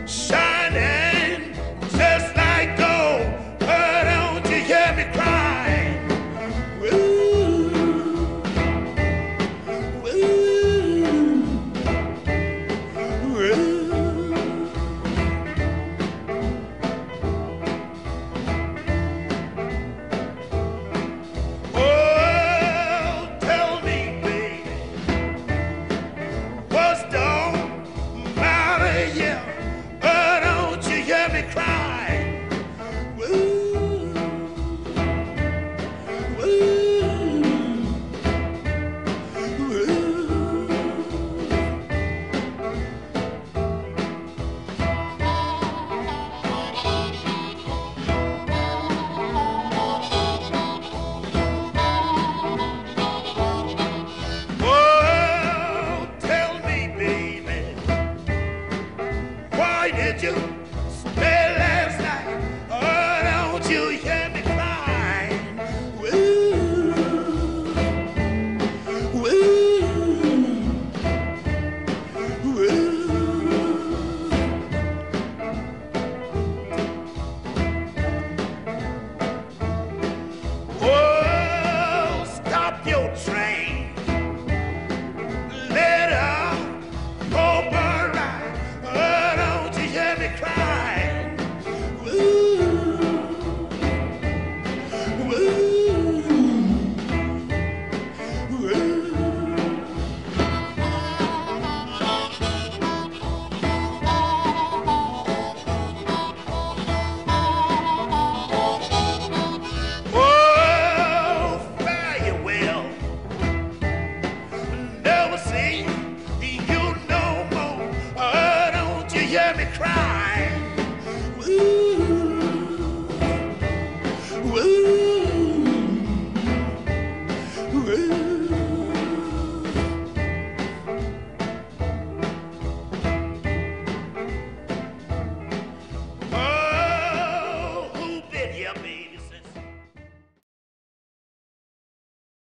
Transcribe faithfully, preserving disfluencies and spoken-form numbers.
shining just like gold. Oh, don't you hear me crying? Ooh, ooh, ooh. Oh, tell me, baby, what's don't matter, yeah. Oh, don't you hear me crying? Ooh, ooh, ooh. Oh, tell me, baby, why did you stay last night? Oh, don't you hear me crying? Ooh, ooh, ooh. Oh, stop your train. Let her go by right. Oh, don't you hear me cry?